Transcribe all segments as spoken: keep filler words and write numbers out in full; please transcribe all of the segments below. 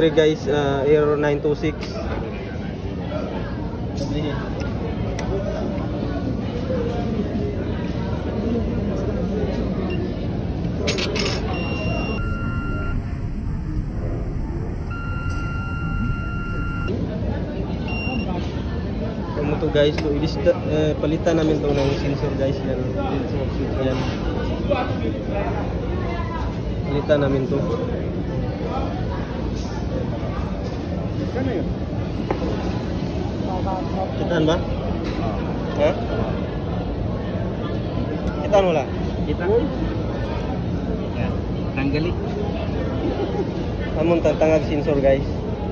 diri guys, uh, Aero nine two six. Kamu tuh guys, tuh ini eh, palitan namin tuh ng sensor guys yan. Yan. Palitan namin tuh. Kitaan ba? Ha? Kitaan mo lang? Kita. Ya, tanggali. Amon tangag sensor guys.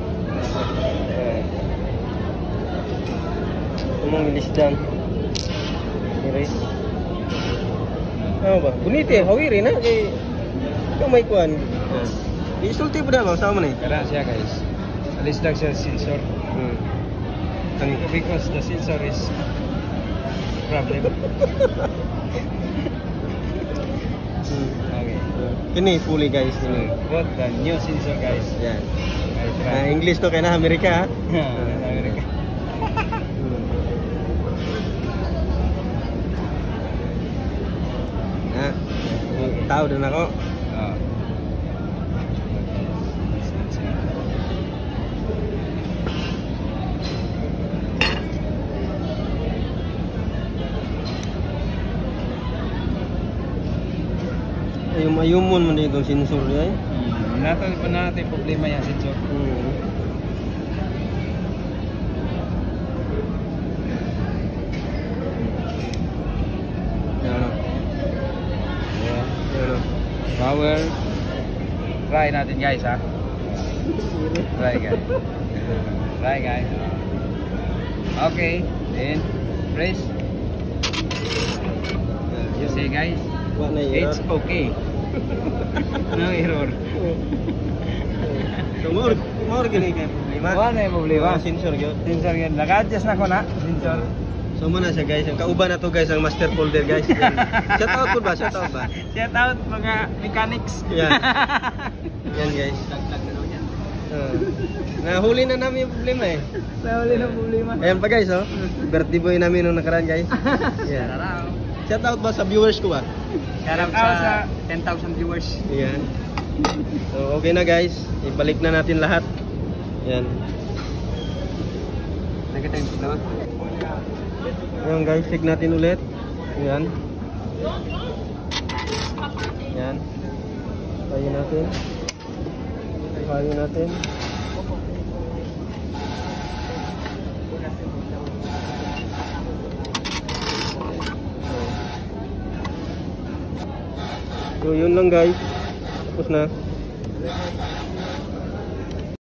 Umong ilisdan. Iris. Ano ba? Bunit eh, hawiri na kay kamay kuan. Isulti pa daw sama ni. Kada siya guys. Alis lang siya sensor. Hmm. Because the sensor is problem. Okay. Ini fully guys ini. What the new sensor guys? Ya. Yeah. Nah, English tuh kayaknya Amerika. Amerika. Nah, tahu dan aku. Oh. Ayum-ayumon man itong sensor niya eh. Hmm. Natin pa natin problema yung sensor. Hmm. Yan o. Yeah. Yan o. Power. Try natin guys ha. Try guys. Try guys. Okay. Then press. You see guys. Wala na It's okay. No error. So, more, more gini kayo problema. Wala na yung problema. Mga sensor yun. Sensor yan. Naka-adjust na ko na. Sensor. So, muna siya guys. Ang kauban na to guys, ang master folder guys. Yan. Shout out po ba? Shout out ba? Shout out mga mechanics. Yan. Yan guys. Uh, nahuli na namin yung problema eh. Nahuli na problema. Ayan pa guys oh. Birthday boy namin nung nakaraan guys. Yeah. Shout out ba sa viewers ko ba? Shout out sa ten thousand viewers. Yan. So okay na guys. Ibalik na natin lahat. Yan. Nakita yung problema. Ayan guys, check natin ulit. Yan. Yan. Tayo natin. Tayo natin. So yun lang guys. Tapos na.